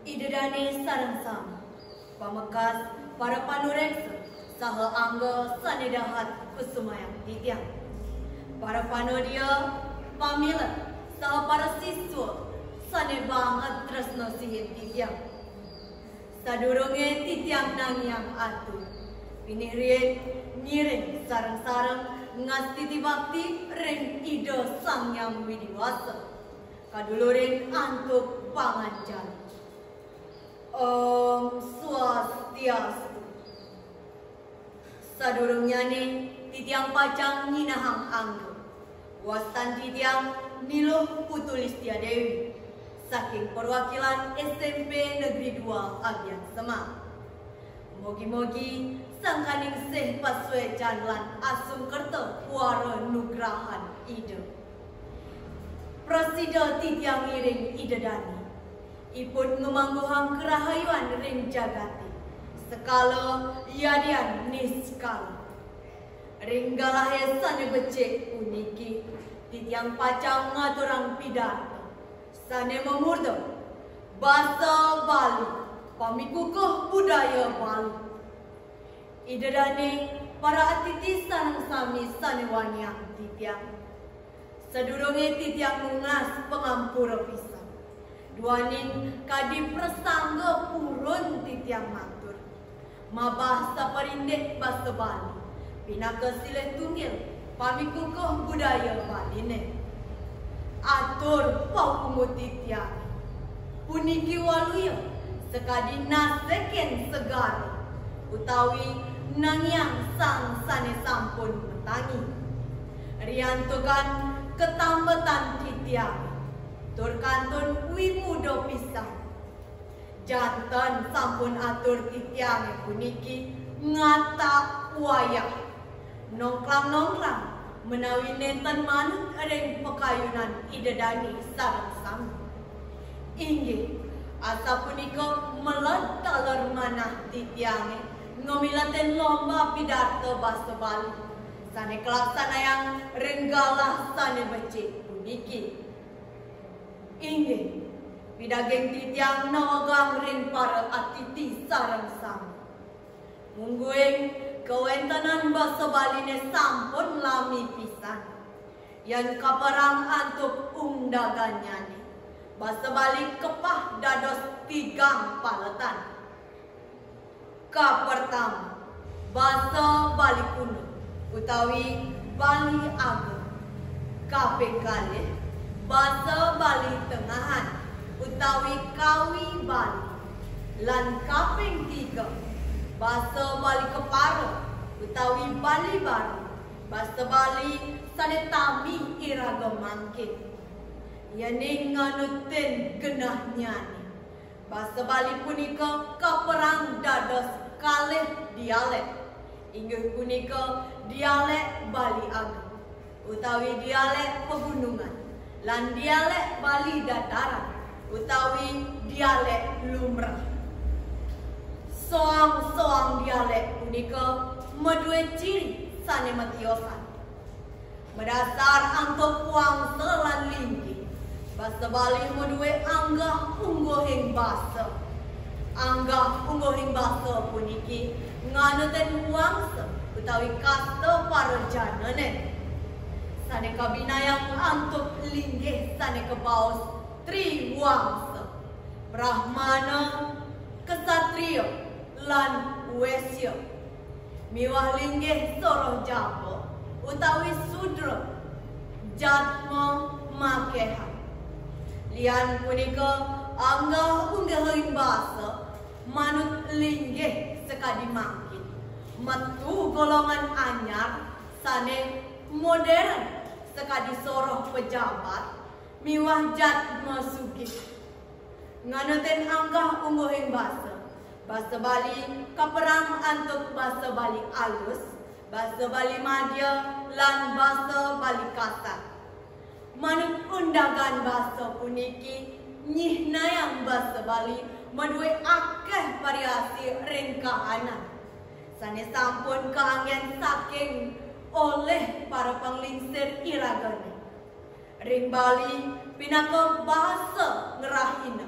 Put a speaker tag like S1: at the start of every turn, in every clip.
S1: Idedane sareng sama pamekas para panureksa saha angga sanedahat kusumayang titiang. Para panodia pamila saha para siswa sane banget tresno sihir titiang. Sadurunge titiang nangyang atur pinirien ngiring sareng-sareng ngastiti bakti ring ida sang yang widiwasa kaduluring antuk panganjan. Om Swastiastu. Sadurungnya nih titiang pacang ninahang anggo wastan titiang Niluh Putulistia Dewi saking perwakilan SMP Negeri 2 Agian Semak. Mogi-mogi sangkaning seh paswe janlan asung kerto puara nugrahan ide. Prasida titiang iring ide dani ipun ngumangguhang kerahayuan ring jagati sekala yadian niskala ring galahe sane becek uniki titiang pacang ngaturang pidato sane memurdo bahasa Bali pamikukuh budaya Bali idedane para atiti sareng sami sane waniang titiang sadurunge titiang mungas pengampura pisan duaning kadi prasangga purun titiang matur mabah saparindek basa Bali pinaka silih tunggil pamikukuh budaya Bali ne atur paukumu titiang puniki waluya sekadi naseken segar utawi nangyang sang sane sampun metangi riantukan ketambatan titiang tur kantun wimudo pisan jantan sampun atur titiang puniki ngata wayah nongklang-nongklang menawi nenten manut ring pekayunan idedani sareng sami inggih asa punika melot taler manah titiange ngamilaten lomba pidato basa Bali sane kelaksanayang renggalah sane becik puniki inggih pidageng titiang nawagang ring para atiti sareng sami mungguing kawentanan basa Baline sampun lami pisan yan kaparang antuk undaganyane basa Bali kepah dados tigang paletan. Ka pertama basa Bali kuno utawi Bali Ageng. Kaping kalih basa Bali tengahan utawi Kawi Bali. Lan kaping tiga basa Bali keparo utawi Bali Baru. Basa Bali sane tami iraga mangkin. Yani nganutin genahnyane. Basa Bali punika kaperang dados kalih dialek. Inggih punika dialek Bali Ageng utawi dialek pegunungan lan dialek Bali dataran utawi dialek lumrah. Soang-soang dialek punika medue ciri sane matiosan. Berdasar antuk puang selan linggih basa Bali medue anggah ungguhing basa. Anggah ungguhing basa puniki nganuten wangsa utawi kasta para janane. Sane kabinayang antuk linggih sane kebaos triwangsa. Brahmana, Ksatria, lan Wesya. Miwah linggih soroh Jabo utawi Sudra, Jatma, Makeha. Lian punika anggah ungguhing basa manut linggih sekadi mangkin. Metu golongan anyar sane modern sekadi soroh pejabat miwah jatma sugih. Nganuten anggah ungguhing basa. Basa Bali kaperang antuk basa Bali alus, basa Bali madya lan basa Bali kasar. Manut undagan basa puniki nyihnayang basa Bali medue akeh variasi ring kahanan. Sane sampun kaanggen saking oleh para panglingsir iragane. Ring Bali pinaka bahasa ngerahina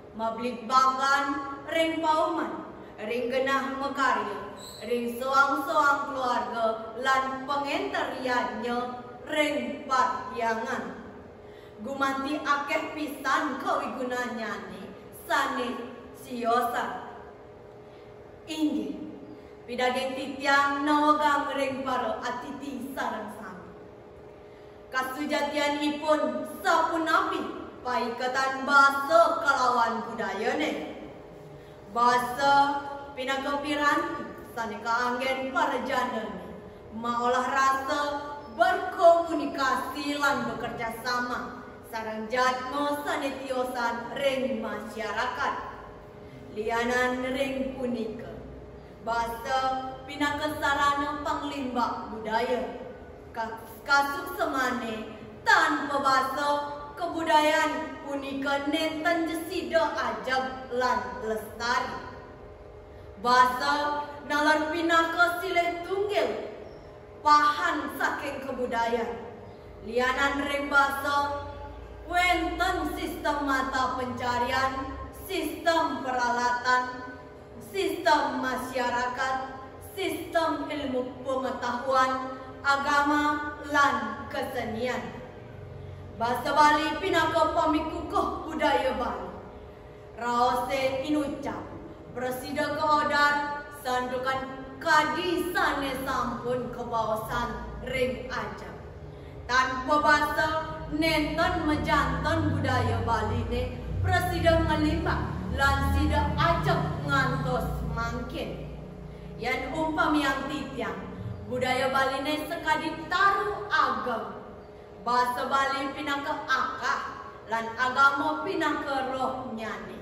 S1: mablik bagan, ring pauman, ring genah mekarya, ring soang-soang keluarga, lan pengenteriannya, ring paryangan. Gumanti akeh pisan kawigunanya ni, sane siosan. Inggih, pidageng titiang nawagang ring para atiti sareng sami. Kasujatianipun sapunapi paikatan basa kalawan budaya ne. Basa pinakapiranti sane kaanggen para jana ne. Maolah rasa berkomunikasi lan bekerja sama sareng jadmo sane tiosan ring masyarakat. Lianan ring punika basa pinakasarana panglimbak budaya. Kasuk semane tanpa basa kebudayaan punika nenten jesida ajab lan lestari. Basa nalar pinaka silih tunggil pahan saking kebudayaan. Lianan ring basa wenten sistem mata pencarian, sistem peralatan, sistem masyarakat, sistem ilmu pengetahuan, agama, lan kesenian. Basa Bali pinaka pamikukuh budaya Bali. Raose inucap, presida keodar, sandukan kadi sane sampun kebawasan ring ajab. Tanpa basa nenten mejantan budaya Bali ne, presida ngelimbak lan sida ajab ngantos mangkin. Yan umpam yang titiang budaya Bali ne sekadi taruh agam. Basa Bali pinaka akah lan agama pinaka roh nyani.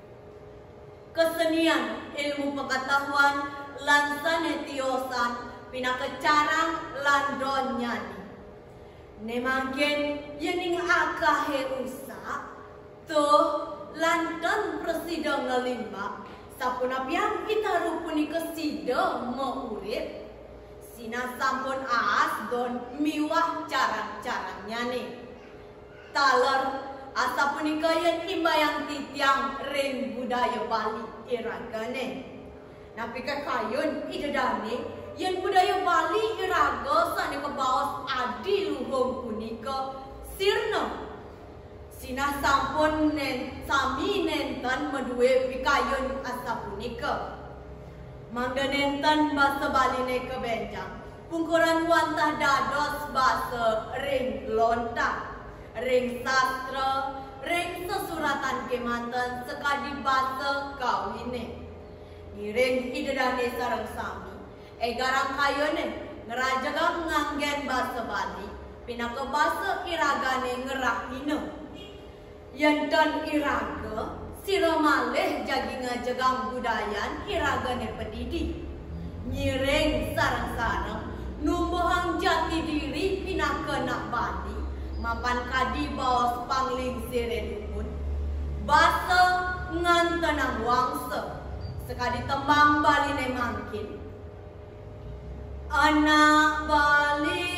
S1: Kesenian, ilmu pengetahuan lan sanetiosan pinaka carang lan don nyani. Ne mangkin yening akahe usa tuh lantan presida ngelimbak sapunapian itaruh punika sida maurip. Sina sampun aas don miwah carang-carangnya nih. Taler asa punika yen imbayang titiang ring budaya Bali iragane. Napi kakayun idedane yen budaya Bali iraga sane kebaos adi luhung punika sirna. Sina sampun sami nenten medue pikayun asa punika. Mangga nenten basa Bali ne kebenjang. Pungkuran wantah dados basa ring lontar, ring sastra, ring sesuratan kemanten sekadi basa kawine. Di ring idedane sareng sami. Garang kayone ngerajagang nganggen basa Bali. Pinaka basa iragane ngerahina. Yantan iraga sira malih jagi ngajagang budayan iragane pedidi. Nyireng sarang-sarang numbuhang jati diri pinaka nak Bali. Mapan kadi baos pangling siredukun. Basa ngantenang wangsa. Sekadi tembang Bali ne mangkin. Anak Bali,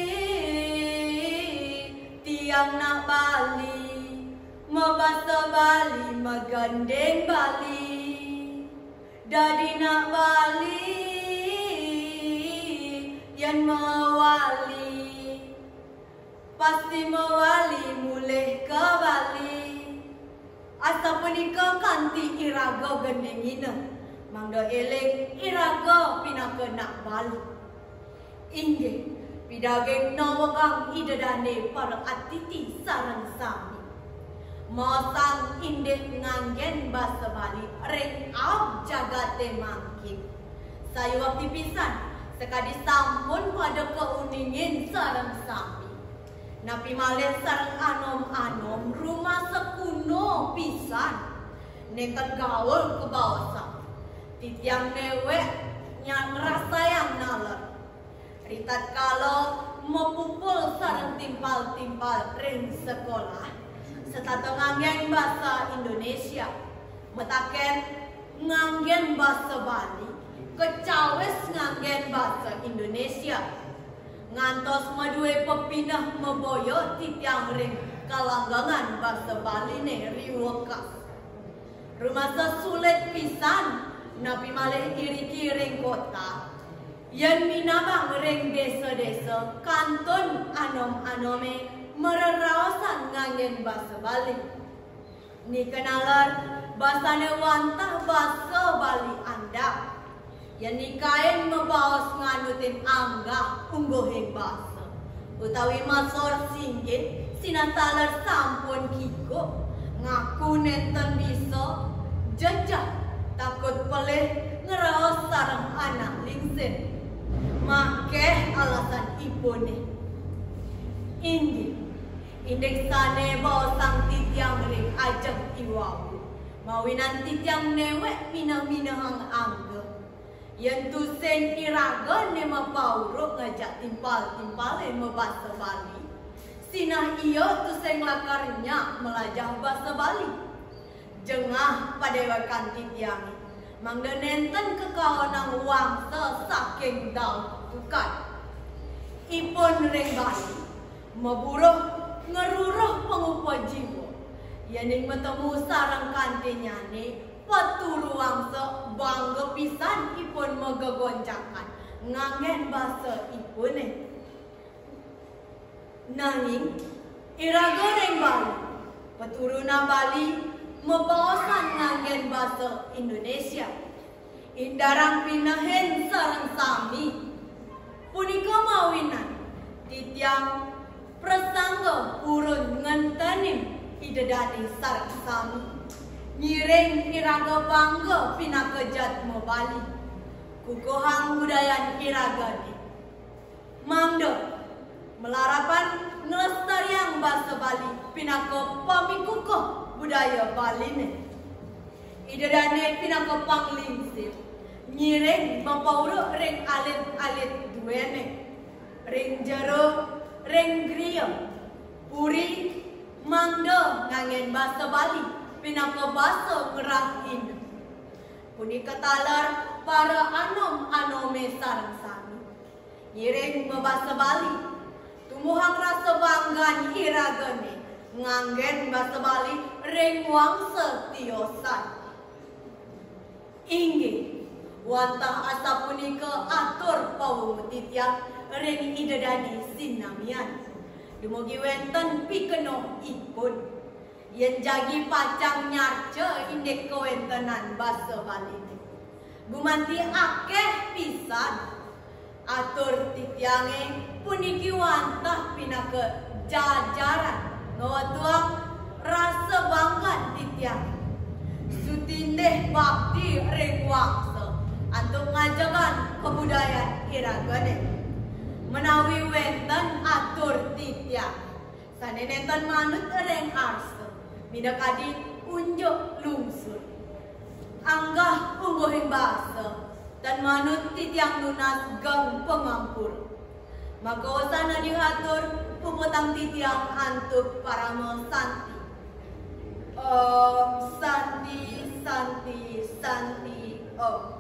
S1: tiang nak Bali. Mabasa Bali, magandeng Bali. Dadi nak Bali, yan mawali. Pasti mawali mulih ke Bali. Asa punika kanti iraga gendengina. Mangda eleng iraga pinaka nak Bali. Inggih, pidageng nawagang idedane para atiti sareng sami. Mosang indih nganggen basa Bali ring ab jagate mangkin. Saya waktu pisan sekadi sampun pada keuningin sareng sami. Napi malih sareng anom-anom rumah sekuno pisan. Nekat gaul ke bawah. Titiang newek yang ngerasa yang nalar. Ritat kalau mepupul sareng timpal-timpal ring sekolah. Setata nganggen bahasa Indonesia. Metaken nganggen bahasa Bali. Kecawes nganggen bahasa Indonesia. Ngantos madue pepindah meboyo titiang ring kalanggangan bahasa Bali ne riwekas. rumah sulit pisan napi malih iri ring kota. Yan minabang ring desa-desa kantun anom-anome mererawasan ngangen bahasa Bali. Ni kenalan bahasane wantah bahasa Bali anda. Yan ni kain membawas nganutin angga unggohing bahasa. Utawi masor singgit sinatalar sampun kiko ngaku nenten bisa jajah takut pelih ngeraos sarang anak lingsin. Make alasan ipone indek sane bawa sang titiang ring ajak iwau mawinan titiang newek minah-minahang angga yang tusen iraga nema pauruk ngajak timpal-timpalin membahasa Bali. Sinah iyo tusen lakarnya melajah bahasa Bali. Jengah padewakan titiang mangda nenten kekawanang wangsa saking daun bukan. Ipon ring Bali maburuh ngeruruh pengupa jiwa. Yaning metemu sarang kantinya ni paturu wangsa bangga pisan ipun megegoncakan ngangen bahasa ipune. Nanging iraga ring Bali paturuna Bali mebawasan ngangen bahasa Indonesia. Indarang pinahen sarang sami punika mawinan titiang prasangga urun ngantanim idadani sarang sami. Ngiring iraga bangga pinakejat Bali. Kukuhang budaya iraga ni. Mangdo melarapan ngelestariang bahasa Bali pinaka pamikukuh budaya Bali ni. Idadane pinaka panglingsip. Ngiring mapauruk ring alit-alit duene. Ring jero, ring griya. Puri mangdo ngangen bahasa Bali. Pinaka bahasa ngerahin. Puni katalar para anom-anome sarang sami. Ngiring membahasa Bali. Tumuhang rasa banggan iragane. Nganggen bahasa Bali ring wangsa tiosan. Inggih wantah asa punika atur pawung titiang ring idadani sinamian. Dumugi wenten pikeno ipun. Yang jagi pacang nyarce indek kewentenan bahasa Bali. Gumanti akeh pisan atur titiange puniki wantah pinaka jajaran ngawatuang rasa bangga titiang. Sutindeh bakti ring waksa antuk ngajakan kebudayaan iragane. Menawi wenten atur titiang sane nenten manut ring arsa. Minakadi unjuk lungsur. Anggah ungguhing bahasa dan manut titiang lunas gang pengampur. Maka wasana dihatur puputang titiang antuk parama santi. Om santi santi santi om.